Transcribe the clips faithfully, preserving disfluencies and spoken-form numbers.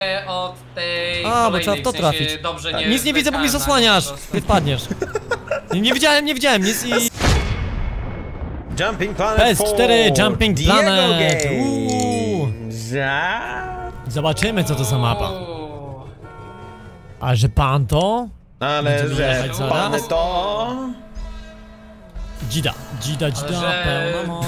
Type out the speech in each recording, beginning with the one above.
od tej A, bo trzeba w to w sensie trafić. dobrze Tak. nie Nic nie widzę, bo mi wleciałem na zasłaniasz. po prostu. Nie wpadniesz. Nie, nie widziałem, nie widziałem nic i... Jumping Planet P S cztery cztery, Jumping Diego Planet. Games. Uuu. Za... Zobaczymy, co to za mapa. Uuu. A że pan to? Ale Będziemy że jechać zaraz? pan to... Dzida, dzida, dzida, że- pełna moc.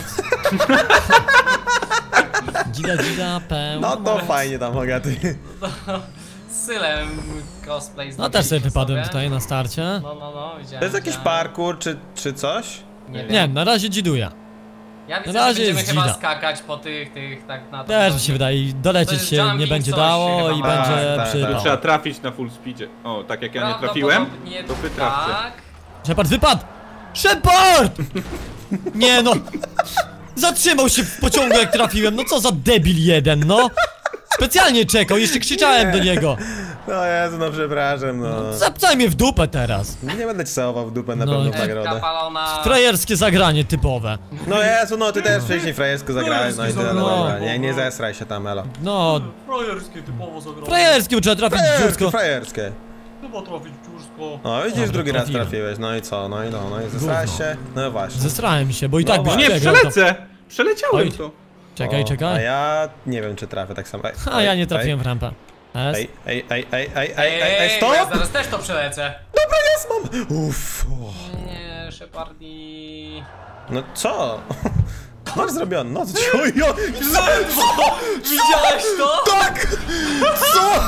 Dzida, dzida, pełna No to moc. fajnie tam, Hogaty. Z Sylem cosplay No też sobie zrobiliśmy wypadłem sobie. tutaj na starcie. No, no, no, widziałem. To jest jakiś widziałem. parkour czy, czy coś? Nie wiem. Nie, na razie dziduję. Ja widzę, na że razie będziemy jest chyba dzida. skakać po tych, tych, tak na to. Też mi się wydaje, i To dolecieć jest się nie jumping będzie coś dało chyba i ma. będzie Tak, tak, przypał. tak. Trzeba trafić na full speedzie. O, tak jak ja nie trafiłem, Prawdopodobnie to wy trafcie. tak. Shepard, wypadł! Shepard! Nie no! Zatrzymał się w pociągu jak trafiłem, no co za debil jeden, no! Specjalnie czekał, jeszcze krzyczałem do niego. No Jezu, no przepraszam, no. Zapcaj mnie w dupę teraz. Nie będę ci całował w dupę na No. pewno w Etka nagrodę. palona. Frajerskie zagranie typowe. No Jezu, no ty też wcześniej frajersko zagrałeś, no i tyle, No. dobra. Nie, nie zesraj się tam, elo. No, Frajerskie typowo zagrane. frajerskie, bo trzeba trafić w Frajerskie, dziursko. frajerskie. Chyba trafić w dziursko. No widzisz, Dobra, drugi raz trafiłem. trafiłeś, no i co, no i no, no i zesrałeś Gówno. się, no właśnie. Zestrałem się, bo i No tak byś właśnie. Nie, przegrał to. przelecę! Przeleciałem Oj. to. Czekaj, O, A czekaj. ja nie wiem czy trafię tak samo. Ej, A ja ej, nie trafiłem w rampę. S. Ej, ej, ej, ej, ej, ej, Ej, ej, ej, bo ja stop! zaraz też to przelecę. Dobra, jest, mam! Uff. o. Nie, Shepardi. No co? Masz zrobione, no co ci ojo! Widziałeś to? Tak! Co?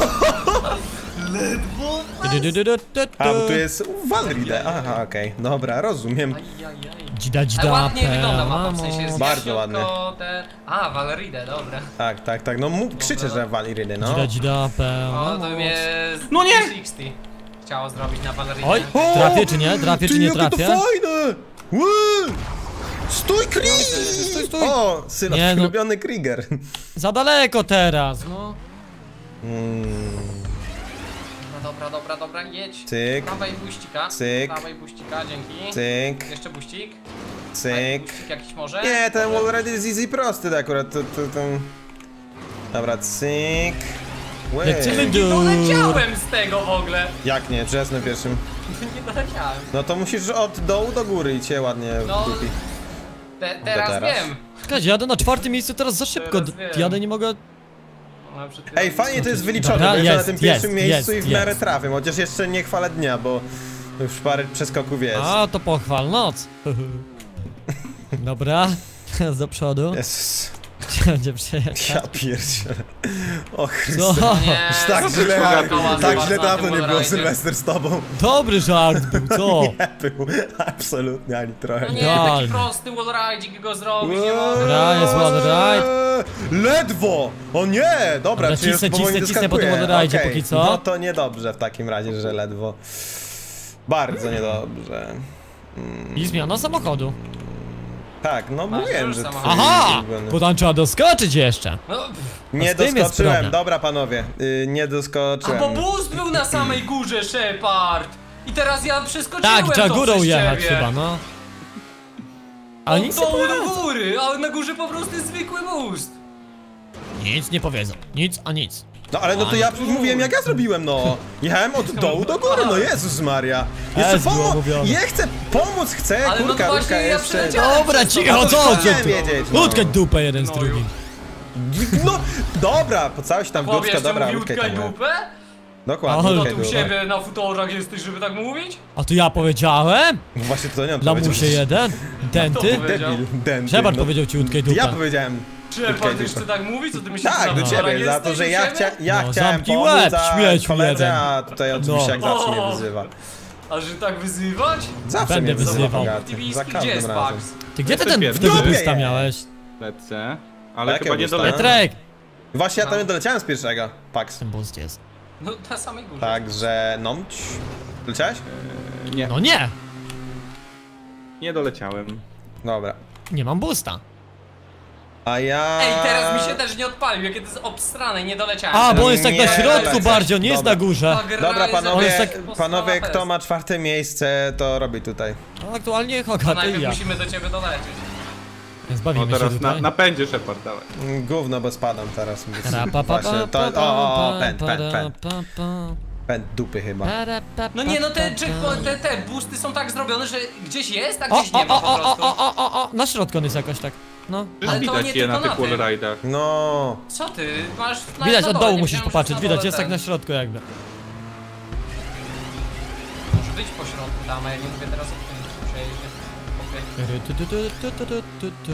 Ledwo. Du, du, du, du, du, A, bo tu du. jest Valride, aha, okej, dobra, rozumiem. Ajajaj. Dzida, Ale dzida, ładnie wygląda mapa, w pełna sensie jest moc. Bardzo jaśniutko ładnie. Te... A, Valeridę, dobra. Tak, tak, tak, no mu- krzyczę, że Valride, no. Dzida, dzida, pełna O, to moc. mnie... No nie! sześćdziesiąt chciało zrobić na Valeridę. Oj, O! trafię czy nie? Trafię czy Ty, nie jakie trafię? to fajne! Ły! Stój, Krieger! Stój, stój. O, syna, Nie, no. ulubiony Krieger. Za daleko teraz, no. Mm, No dobra, dobra, dobra, jedź. Cyk. Dawaj buścika. Cyk. Dawaj buścika, dzięki. cyk, Jeszcze buścik. A, cyk. buścik jakiś może? Nie, ten Może? wallride jest easy prosty akurat, to, to, to... Dobra, cyk. Łe. Lecimy do... Doleciałem z tego w ogóle. Jak nie, przecież na pierwszym. Nie doleciałem. No to musisz od dołu do góry i cię ładnie No. wdupi. Te, teraz, teraz? wiem. Słuchajcie, jadę na czwartym miejscu teraz za szybko. Teraz wiem. Jadę, nie mogę... No, przed Ej, chwilą- fajnie to jest wyliczone, Dobra, bo jestem na jest, tym pierwszym jest, miejscu jest, i w miarę jest. trafię, chociaż jeszcze nie chwalę dnia, bo już parę przeskoków jest. A, to pochwal noc. Dobra, teraz do przodu. Jezus, Będzie przejechać. ja pierdzielę. O Co? Chryste. Nie, Już tak co źle, ty koła tak zobacz źle na dawno tym nie było wallride'zie. Sylwester z tobą. Dobry żart był, co? Nie był, absolutnie ani trochę. No nie, Idealnie. taki prosty wallride'ik go zrobić, nie mogę. Dobra, jest wallride. Ledwo! O nie! Dobra, Dobra, czyli już cisnę, powoli cisnę, cisnę po tym doskakuję. wallride'zie Okej, póki co. No to niedobrze w takim razie, że ledwo. Bardzo niedobrze. I zmiana samochodu. Tak, no Masz mówiłem, już że samochód. twój Aha! ulubiony. Bo tam trzeba doskoczyć jeszcze. No, Nie z tym jest doskoczyłem, problem. dobra panowie, yy, nie a doskoczyłem. bo boost był na samej górze, Shepard. I teraz ja przeskoczyłem Tak, trzeba to górą przez jechać ciebie. chyba, no. Ale Od nic nie dołu do powiedzą. góry, a na górze po prostu jest zwykły boost. Nic nie powiedzą. Nic, a nic. No ale no to ja mówiłem jak ja zrobiłem, no. Jechałem od dołu do góry, no Jezus Maria. Jeszcze Jest, było pomóc, mówione. ja chcę pomóc, chcę, Ale no kurka, to kurka właśnie ja jeszcze. przeleciałem. Dobra, przez to. cicho, No to co już ty chciałem tu? wiedzieć, no. Utkać dupę jeden z No drugim. No, dobra, po całość tam Chłopie, dupka, jeszcze dobra, mówił utkaj tkaj tam. dupę? Dokładnie, Ale To utkaj tu u dupę. siebie na futorach jesteś, żeby tak mówić? A to ja powiedziałem? Właśnie to nie on Lamusie powiedział. jeden? Denty? To powiedział. Debil, denty. Shepard no. powiedział ci utkaj dupę. Ja powiedziałem. Shepard dupę. jeszcze tak mówi? Co ty myślisz, Tak, że do na ciebie, futorach za to, jesteś że u ja, siebie? chcia, ja No, chciałem zamknij pomóc, łeb, a śmieciu koledze, jeden. a tutaj oczywiście jak No. zawsze mnie O. wyzywa. A że tak wyzywać? Zawsze Będę mnie wyzywa, wyzywał. bogaty, za Aktywiski, gdzie każdym jest razem. Pax? Ty gdzie ty Jesteś ten pierwszy. wtedy Dobie boosta jest. miałeś? Lecę. Ale Jakie chyba nie usta? dolecę. Piotrek! Właśnie ja tam nie doleciałem z pierwszego, Pax. Ten boost jest. No na samej górze. Także, no, ć. Leciałeś? Nie, No nie! nie doleciałem. Dobra. Nie mam boosta. A ja... Ej, teraz mi się też nie odpalił, jakie to jest obstrane, nie doleciałem. A, bo Teraz on jest tak na Nie, środku lecę. bardziej, on nie jest Dobra. na górze. ta gra Dobra, jest panowie, jakaś tak- postała panowie, kto fest. ma czwarte miejsce, to robi tutaj. No, aktualnie To Hogaty i najpierw ja. musimy do ciebie dolecieć. Zbawimy O, się teraz tutaj. na, napędzie Shepard, dawaj. Mm, Gówno, bo spadam teraz. Więc Ra, pa, pa, właśnie, pa, to, pa, o, o, o, pa, pęd, pa, pęd, pa, pęd. pa, pa. Pęd dupy chyba. Para, pa, No pa, nie, no te, pa, checkpo- pa. te, te boosty są tak zrobione, że gdzieś jest, a O, gdzieś o, nie ma o, po o, o, prostu. o, o, o, o, na środku on jest jakoś tak. No. Przecież Ale to widać nie je na tylko tych na tym. wallride'ach. No. Co ty? Masz na Widać, na od dole, dołu nie musisz wiedziałem, że popatrzeć, na widać, dole jest tak ten. na środku jakby. Może być po środku tam, a ja nie mówię teraz o tym przejeździe. Okej. Tu, tu, tu, tu, tu, tu, tu, tu.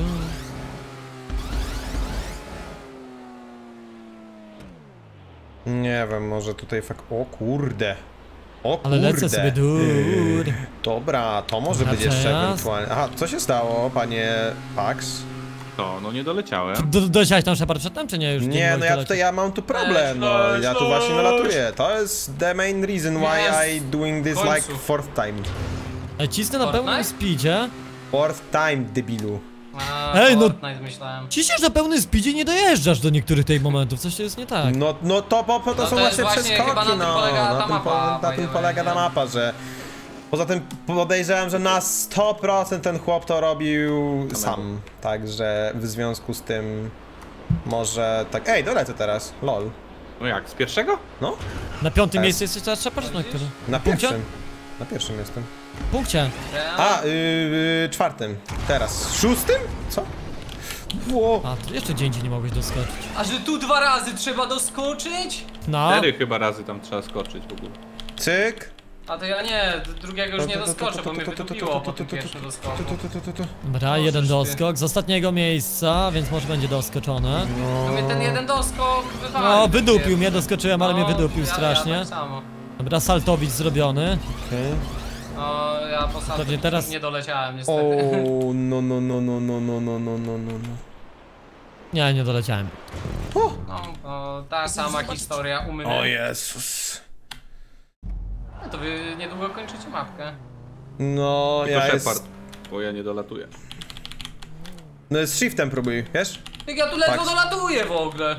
Nie wiem, może tutaj fak... O kurde. O kurde. Ale lecę sobie dur. Dobra, to może Na być jeszcze przejazd. ewentualnie... Aha, co się stało, panie Pax? To, no nie doleciałem. Do, doleciałeś tam Shepard przedtem, czy nie? Już Nie, mogłeś no ja dolecieć? tutaj ja mam tu problem, no. Leć, Ja tu leć, właśnie leć. nalatuję. To jest the main reason why Jest. I doing this W końcu. like fourth time. Ej, cisnę na pełnym Fortnite? speedzie. Fourth time, debilu. A, Ej, no- Fortnite myślałem. Ciśniesz na pełnym speedzie i nie dojeżdżasz do niektórych tych momentów, coś jest nie tak. No, no to, po, po to No są to jest właśnie właśnie chyba na przeskoki, tym no. polega ta Na tym, mapa, po, na by tym the polega way, ta nie? mapa, że... Poza tym podejrzewam, że na sto procent ten chłop to robił sam. Także w związku z tym... Może tak... Ej, dolecę teraz. Lol. No jak, z pierwszego? No, Na piątym Tak. miejscu jesteś teraz Shepard? Na którym? na Punkcie? pierwszym. Na pierwszym jestem. Punkcie. A, yy, yy, czwartym. Teraz. Szóstym? Co? Ło. A, to jeszcze gdzie indziej nie mogłeś doskoczyć. A że tu dwa razy trzeba doskoczyć? No. Cztery chyba razy tam trzeba skoczyć w ogóle. Cyk. A to ja nie, d- drugiego już nie doskoczę, bo mnie wydupiło po tym pierwszym doskoku. Dobra, jeden Możesz ty. doskok z ostatniego miejsca, więc może będzie doskoczone. No mnie ten jeden doskok wywalił. No, wydupił pierwszy. mnie, doskoczyłem, ale mnie No, wydupił ja, strasznie. Ja tak samo. Dobra, saltowicz zrobiony. Okej. No, ja po Pewnie salto teraz- nie doleciałem niestety. O, no, no, no, no, no, no, no, no, no, no. Nie, nie doleciałem. No, no, ta sama historia u mnie. O Jezus. No to wy niedługo kończycie mapkę. No, Tylko ja Shepard, jest... bo ja nie dolatuję. No z shiftem próbuj, wiesz? Jak ja tu ledwo Tak. dolatuję w ogóle.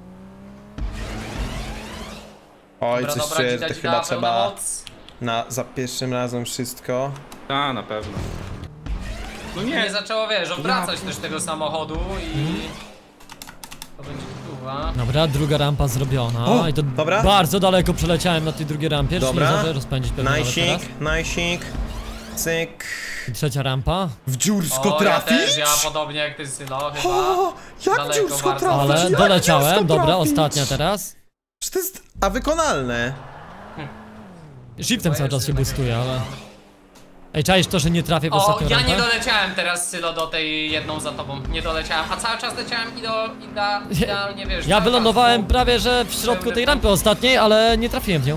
Oj, Dobra, coś dobra, czuję, że dzida, to dzida, chyba pełna trzeba moc. na, za pierwszym razem wszystko. Ta, na pewno. No Nie nie, zaczęło, wiesz, obracać też tego samochodu i... To będzie tuwa. Dobra, druga rampa zrobiona. O, I to dobra. bardzo daleko przeleciałem na tej drugiej rampie. Już nie Dobra. zdążę rozpędzić pewnie nawet teraz. Najsik, najsik. Cyk. I trzecia rampa. W dziursko O, ja trafić? też, ja podobnie jak ty, Sylo, chyba. O, jak Daleko dziursko bardzo. trafić? Ale Jak doleciałem, dziursko dobra, trafić? ostatnia teraz. Że to jest... A wykonalne. Shiftem cały czas się boostuje, ale... Ej, czaisz to, że nie trafię w O, ostatnią ja rampę? nie doleciałem teraz, Sylo, do tej jedną za tobą. Nie doleciałem, a cały czas leciałem i do... Ida, idealnie, wiesz... Ja cały wylądowałem czas, prawie, że w środku tej rampy ostatniej, ale nie trafiłem w nią.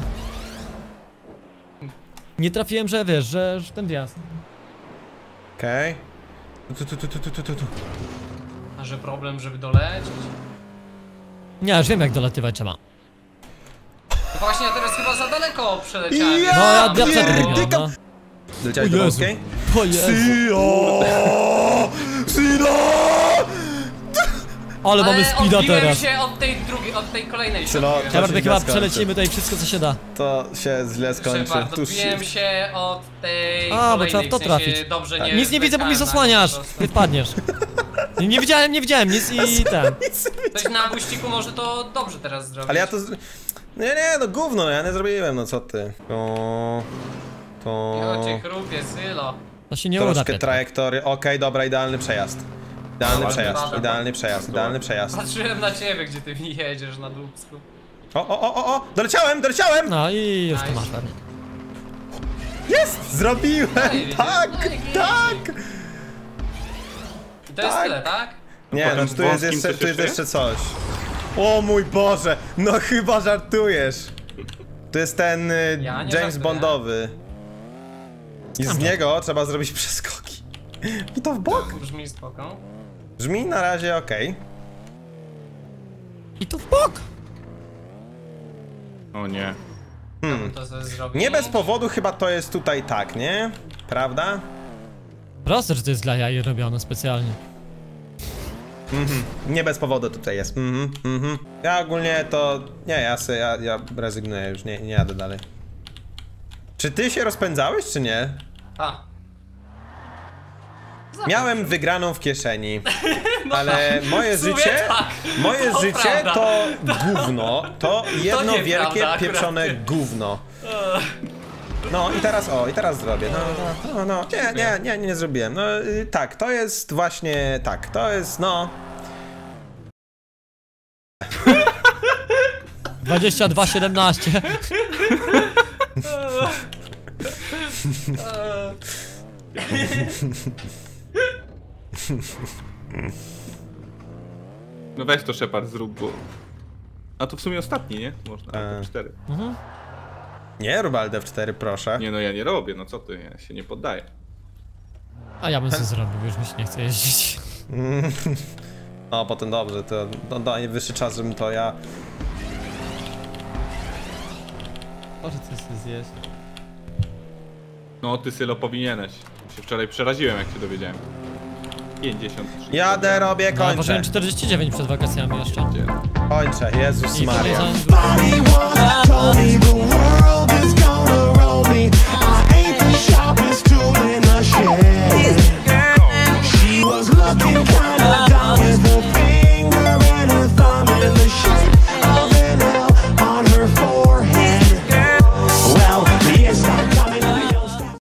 Nie trafiłem, że wiesz, że, że ten wjazd. Okej. Tu, tu, tu, tu, tu, tu, tu, tu. A że problem, żeby dolecieć? Nie, już wiem jak dolatywać trzeba. No właśnie, ja teraz chyba za daleko przeleciałem. Ja No ja, ja pierdyka- przed tym no. Doleciałeś O do Jezu. wąskiej? O Jezu. Sino! Sino! Ale mamy speeda odbiłem teraz. się od tej drugiej, od tej kolejnej się Sylo, odbiłem. to Dobra, się my chyba źle skończy. przelecimy tutaj wszystko co się da. To się źle skończy. Shepard, Tu odbiłem shift. się od tej A, bo kolejnej, trzeba w to w sensie trafić. Dobrze, Tak. nie Nic nie widzę, bo mnie zleciałem na zasłaniasz. nią po prostu. Nie wpadniesz. Nie, nie widziałem, nie widziałem nic i ten. Ktoś na buściku może to dobrze teraz zrobić. Ale ja to... z- Nie, nie, no gówno, no ja nie zrobiłem, no co ty. To... To... Ja cię chrupie, Sylo. To się nie uda. Troszkę Piotr. trajektory, okej, dobra, idealny przejazd. Idealny Dobra, przejazd, dobra. idealny przejazd, idealny przejazd. Patrzyłem na ciebie, gdzie ty mi jedziesz na dupsku. O, o, o, o, o, doleciałem, doleciałem! No i już to Nice. masz pewnie. Jest! Zrobiłem! No i widzisz, Tak, no i tak! I to jest Tak. tyle, tak? Nie, Potem no w tu jest wąskim jeszcze, coś tu jest jeszcze jeszcze coś. O mój Boże, no chyba żartujesz. To jest ten y, Ja nie James żartuję. Bondowy. I z niego trzeba zrobić przeskoki. I to w bok. Brzmi spoko. Brzmi na razie okej. I tu w bok. o nie. Hmm. To sobie zrobić. Nie bez powodu chyba to jest tutaj tak, nie? Prawda? Proste, że to jest dla jaj robione specjalnie. Nie bez powodu tutaj jest. Mhm, mhm. Ja ogólnie to... Nie, ja, se, ja, ja rezygnuję już, nie, nie jadę dalej. Czy ty się rozpędzałeś, czy nie? A. Miałem wygraną w kieszeni, ale moje w sumie życie, tak, moje to życie prawda. to gówno, to jedno nieprawda wielkie akurat. pieprzone gówno. No i teraz, o, i teraz zrobię, no, no, no, no, nie, nie, nie, nie zrobiłem, no, y, tak, to jest właśnie, tak, to jest, no, dwadzieścia dwa siedemnaście. No weź to Shepard, zrób, bo... A to w sumie ostatni, nie? Można, E. to cztery. nie rób Alt F cztery, proszę. Nie no, ja nie robię, no co ty, ja się nie poddaję. A ja bym sobie zrobił, już mi się nie chce jeździć. O, potem dobrze, to no, no, najwyższy czas, żebym to ja... Może coś sobie zjeść. No ty, Sylo, powinieneś. Się wczoraj przeraziłem, jak się dowiedziałem. pięćdziesiąt trzy. Jadę, robię, No, kończę, ważyłem czterdzieści dziewięć przed wakacjami jeszcze. kończę, Jezus I Maria. podejrzewam-